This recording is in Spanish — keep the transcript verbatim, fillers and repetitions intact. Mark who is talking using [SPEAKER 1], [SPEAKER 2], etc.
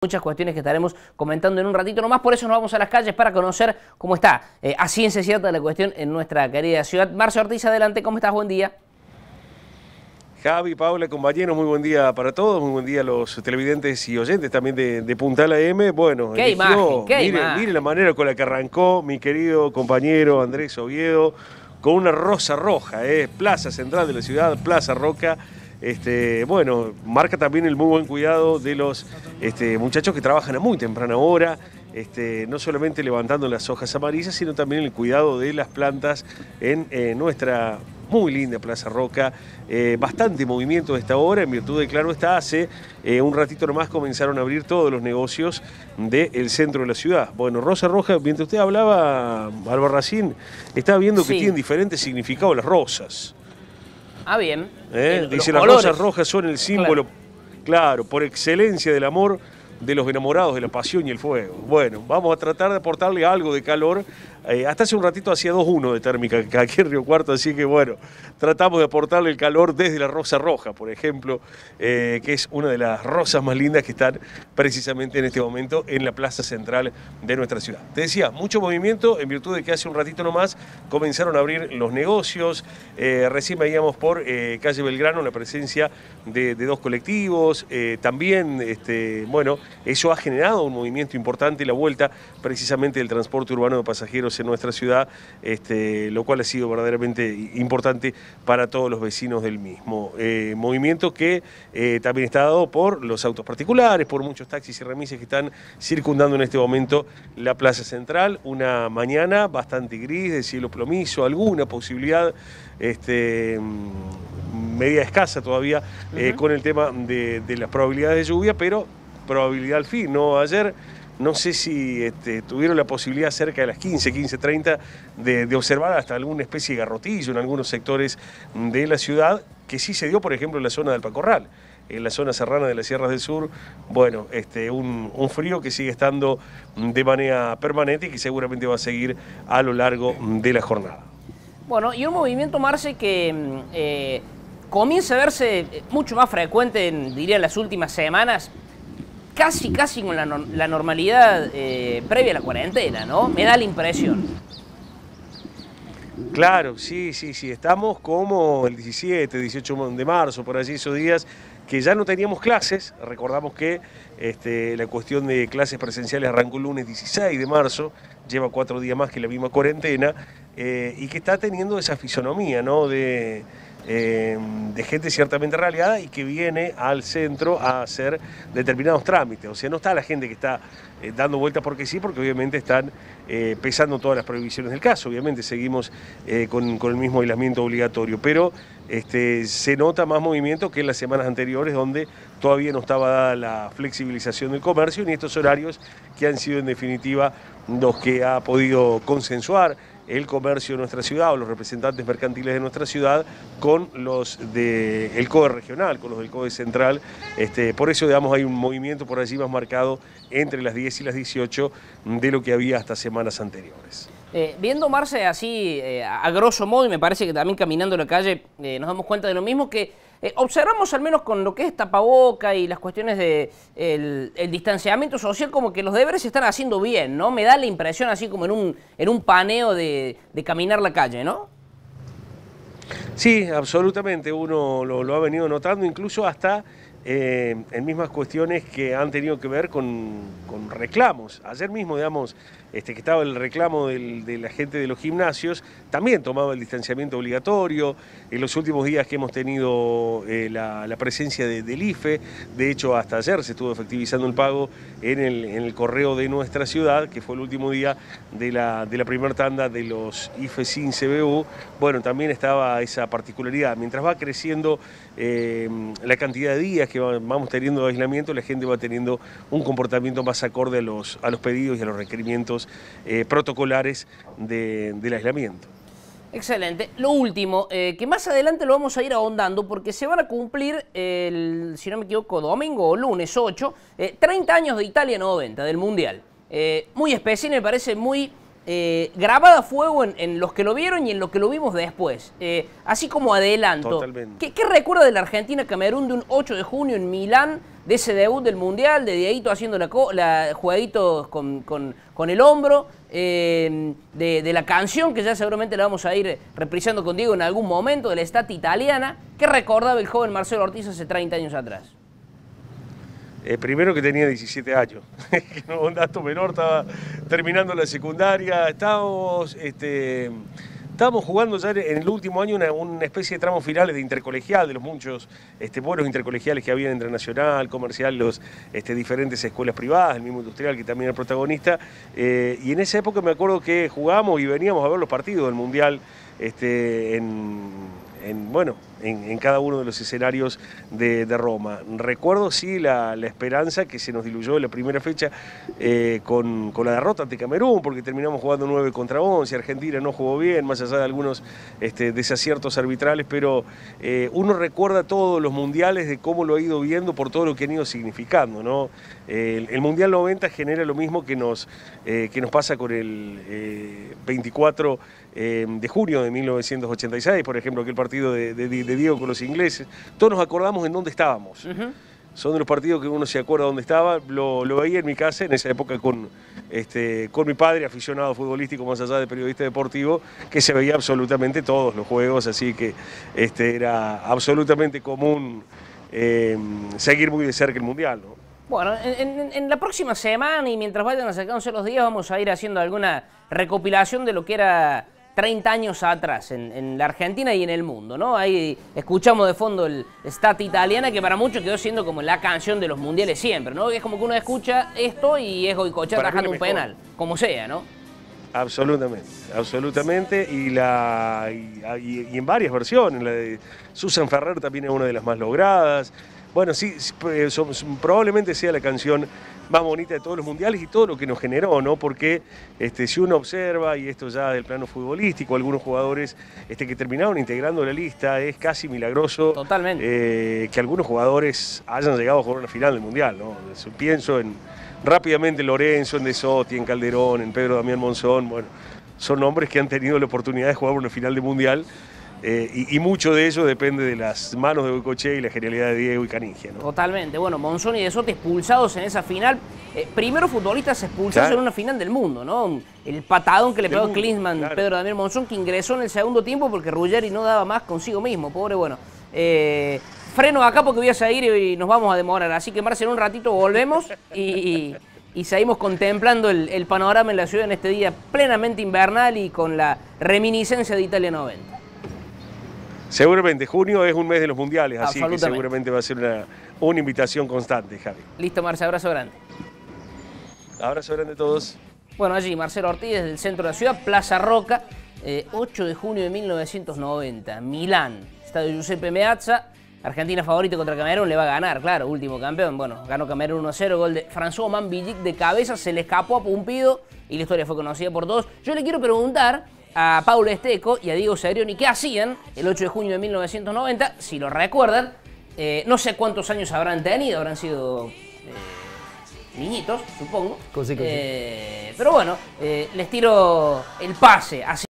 [SPEAKER 1] Muchas cuestiones que estaremos comentando en un ratito nomás, por eso nos vamos a las calles para conocer cómo está eh, a ciencia cierta la cuestión en nuestra querida ciudad. Marcio Ortiz, adelante, ¿cómo estás? Buen día.
[SPEAKER 2] Javi, Paula, compañeros, muy buen día para todos, muy buen día a los televidentes y oyentes también de, de Puntal A M. Bueno,
[SPEAKER 1] ¿Qué
[SPEAKER 2] eligió,
[SPEAKER 1] imagen? ¿Qué
[SPEAKER 2] mire,
[SPEAKER 1] imagen?
[SPEAKER 2] mire la manera con la que arrancó mi querido compañero Andrés Oviedo, con una rosa roja, eh, Plaza Central de la ciudad, Plaza Roca. Este, bueno, marca también el muy buen cuidado de los este, muchachos que trabajan a muy temprana hora, este, no solamente levantando las hojas amarillas, sino también el cuidado de las plantas en eh, nuestra muy linda Plaza Roca. Eh, bastante movimiento de esta hora, en virtud de, claro está, hace eh, un ratito nomás comenzaron a abrir todos los negocios del centro de la ciudad. Bueno, Rosa Roja, mientras usted hablaba, Albarracín, estaba viendo que
[SPEAKER 1] Sí.
[SPEAKER 2] tienen diferentes significados las rosas.
[SPEAKER 1] Ah, bien.
[SPEAKER 2] ¿Eh?
[SPEAKER 1] El-
[SPEAKER 2] Dice,
[SPEAKER 1] los
[SPEAKER 2] las
[SPEAKER 1] colores.
[SPEAKER 2] rosas rojas son el símbolo, claro. claro, por excelencia del amor de los enamorados de la pasión y el fuego. Bueno, vamos a tratar de aportarle algo de calor. Eh, hasta hace un ratito hacía dos uno de térmica aquí en Río Cuarto, así que bueno, tratamos de aportarle el calor desde la rosa roja, por ejemplo, eh, que es una de las rosas más lindas que están precisamente en este momento en la plaza central de nuestra ciudad. Te decía, mucho movimiento en virtud de que hace un ratito nomás comenzaron a abrir los negocios. Eh, recién veíamos por eh, calle Belgrano la presencia de, de dos colectivos. Eh, también, este, bueno, eso ha generado un movimiento importante, la vuelta precisamente del transporte urbano de pasajeros en nuestra ciudad, este, lo cual ha sido verdaderamente importante para todos los vecinos del mismo. Eh, movimiento que eh, también está dado por los autos particulares, por muchos taxis y remises que están circundando en este momento la plaza central. Una mañana bastante gris, de cielo plomizo, alguna posibilidad este, media escasa todavía eh,
[SPEAKER 1] Uh-huh.
[SPEAKER 2] con el tema de, de las probabilidades de lluvia, pero probabilidad al fin, ¿no? Ayer no sé si este, tuvieron la posibilidad cerca de las quince, quince treinta de, de observar hasta alguna especie de garrotillo en algunos sectores de la ciudad, que sí se dio, por ejemplo, en la zona del Pacorral, en la zona serrana de las Sierras del Sur. Bueno, este, un, un frío que sigue estando de manera permanente y que seguramente va a seguir a lo largo de la jornada.
[SPEAKER 1] Bueno, y un movimiento, Marce, que eh, comienza a verse mucho más frecuente, en, diría, en las últimas semanas, casi, casi con la, no, la normalidad eh, previa a la cuarentena, ¿no? Me da la impresión.
[SPEAKER 2] Claro, sí, sí, sí, estamos como el diecisiete, dieciocho de marzo, por allí esos días que ya no teníamos clases. Recordamos que este, la cuestión de clases presenciales arrancó el lunes dieciséis de marzo, lleva cuatro días más que la misma cuarentena, eh, y que está teniendo esa fisonomía, ¿no? de, eh, de gente ciertamente raleada y que viene al centro a hacer determinados trámites. O sea, no está la gente que está eh, dando vueltas porque sí, porque obviamente están eh, pesando todas las prohibiciones del caso. Obviamente seguimos eh, con, con el mismo aislamiento obligatorio, pero este, se nota más movimiento que en las semanas anteriores, donde todavía no estaba dada la flexibilización del comercio, ni estos horarios que han sido en definitiva los que ha podido consensuar el comercio de nuestra ciudad o los representantes mercantiles de nuestra ciudad con los del COE regional, con los del COE central. Este, por eso, digamos, hay un movimiento por allí más marcado entre las diez y las dieciocho de lo que había hasta semanas anteriores.
[SPEAKER 1] Eh, viendo, Marce, así eh, a grosso modo, y me parece que también caminando en la calle eh, nos damos cuenta de lo mismo, que eh, observamos al menos con lo que es tapaboca y las cuestiones de el, el distanciamiento social, como que los deberes se están haciendo bien, ¿no? Me da la impresión así como en un, en un paneo de, de caminar la calle, ¿no?
[SPEAKER 2] Sí, absolutamente, uno lo, lo ha venido notando, incluso hasta eh, en mismas cuestiones que han tenido que ver con, con reclamos. Ayer mismo, digamos, este, que estaba el reclamo del, de la gente de los gimnasios, también tomaba el distanciamiento obligatorio. En los últimos días que hemos tenido eh, la, la presencia de, del I F E, de hecho hasta ayer se estuvo efectivizando el pago en el, en el correo de nuestra ciudad, que fue el último día de la, de la primera tanda de los I F E sin C B U. Bueno, también estaba esa particularidad. Mientras va creciendo eh, la cantidad de días que vamos teniendo de aislamiento, la gente va teniendo un comportamiento más acorde a los, a los pedidos y a los requerimientos eh, protocolares de, del aislamiento.
[SPEAKER 1] Excelente. Lo último, eh, que más adelante lo vamos a ir ahondando porque se van a cumplir, el, si no me equivoco, domingo o lunes ocho, eh, treinta años de Italia noventa, del Mundial. Eh, muy especial, me parece muy eh, grabada a fuego en, en los que lo vieron y en los que lo vimos después. Eh, así como adelanto.
[SPEAKER 2] Totalmente.
[SPEAKER 1] ¿Qué, ¿Qué recuerda de la Argentina-Camerún de un ocho de junio en Milán, de ese debut del Mundial, de Dieguito haciendo la, la jueguitos con, con, con el hombro, eh, de, de la canción que ya seguramente la vamos a ir reprisando con Diego en algún momento, de la Stati Italiana. ¿Qué recordaba el joven Marcelo Ortiz hace treinta años atrás?
[SPEAKER 2] Eh, primero que tenía diecisiete años, no, un dato menor, estaba terminando la secundaria, estábamos, este, estábamos jugando ya en el último año una, una especie de tramos finales de intercolegial, de los muchos este, buenos intercolegiales que había entre Nacional, Comercial, los este, diferentes escuelas privadas, el mismo Industrial que también era protagonista, eh, y en esa época me acuerdo que jugábamos y veníamos a ver los partidos del Mundial este, en... En, bueno, en, en cada uno de los escenarios de, de Roma. Recuerdo sí la, la esperanza que se nos diluyó en la primera fecha eh, con, con la derrota ante Camerún, porque terminamos jugando nueve contra once, Argentina no jugó bien, más allá de algunos este, desaciertos arbitrales, pero eh, uno recuerda todos los mundiales de cómo lo ha ido viendo por todo lo que han ido significando, ¿no? Eh, el, el Mundial noventa genera lo mismo que nos, eh, que nos pasa con el eh, veinticuatro eh, de junio de mil novecientos ochenta y seis, por ejemplo, aquel partido De, de, de Diego con los ingleses. Todos nos acordamos en dónde estábamos. Uh-huh. Son de los partidos que uno se acuerda dónde estaba. Lo, lo veía en mi casa en esa época con, este, con mi padre, aficionado futbolístico más allá de periodista deportivo, que se veía absolutamente todos los juegos, así que este, era absolutamente común eh, seguir muy de cerca el Mundial, ¿no?
[SPEAKER 1] Bueno, en, en, en la próxima semana y mientras vayan acercándose los días vamos a ir haciendo alguna recopilación de lo que era treinta años atrás en, en la Argentina y en el mundo, ¿no? Ahí escuchamos de fondo el Stati Italiana, que para muchos quedó siendo como la canción de los mundiales siempre, ¿no? Es como que uno escucha esto y es Goicoechea atajando un penal, como sea, ¿no?
[SPEAKER 2] Absolutamente, absolutamente, y, la, y, y en varias versiones, la de Susan Ferrer también es una de las más logradas. Bueno, sí, son, probablemente sea la canción más bonita de todos los mundiales y todo lo que nos generó, ¿no? Porque este, si uno observa, y esto ya del plano futbolístico, algunos jugadores este, que terminaron integrando la lista, es casi milagroso.
[SPEAKER 1] Totalmente.
[SPEAKER 2] Eh, que algunos jugadores hayan llegado a jugar una final del mundial, ¿no? Pienso en rápidamente Lorenzo, en De Sotti, en Calderón, en Pedro Damián Monzón. Bueno, son hombres que han tenido la oportunidad de jugar una final de mundial. Eh, y, y mucho de ello depende de las manos de Goicoechea y la genialidad de Diego y Canigia, ¿no? Totalmente.
[SPEAKER 1] Bueno, Monzón y De Sotti expulsados en esa final. Eh, primero futbolistas expulsados claro. en una final del mundo, ¿no? El patadón que le pegó Klinsmann, claro. Pedro Damián Monzón, que ingresó en el segundo tiempo porque Ruggeri no daba más consigo mismo. Pobre, bueno. Eh, freno acá porque voy a seguir y nos vamos a demorar. Así que, Marce, en un ratito volvemos y, y, y seguimos contemplando el, el panorama en la ciudad en este día plenamente invernal y con la reminiscencia de Italia noventa.
[SPEAKER 2] Seguramente, junio es un mes de los mundiales, así que seguramente va a ser una, una invitación constante, Javi.
[SPEAKER 1] Listo, Marce, abrazo grande.
[SPEAKER 2] Abrazo grande a todos.
[SPEAKER 1] Bueno, allí Marcelo Ortiz desde el centro de la ciudad, Plaza Roca, eh, ocho de junio de mil novecientos noventa, Milán, estadio Giuseppe Meazza, Argentina favorito contra Camerún, le va a ganar, claro, último campeón. Bueno, ganó Camerún uno a cero, gol de François Mambillic de cabeza, se le escapó a Pumpido y la historia fue conocida por todos. Yo le quiero preguntar a Paulo Esteco y a Diego Cerioni qué hacían el ocho de junio de mil novecientos noventa, si lo recuerdan. Eh, no sé cuántos años habrán tenido, habrán sido eh, niñitos, supongo.
[SPEAKER 3] Così, così.
[SPEAKER 1] Eh, pero bueno, eh, les tiro el pase. Así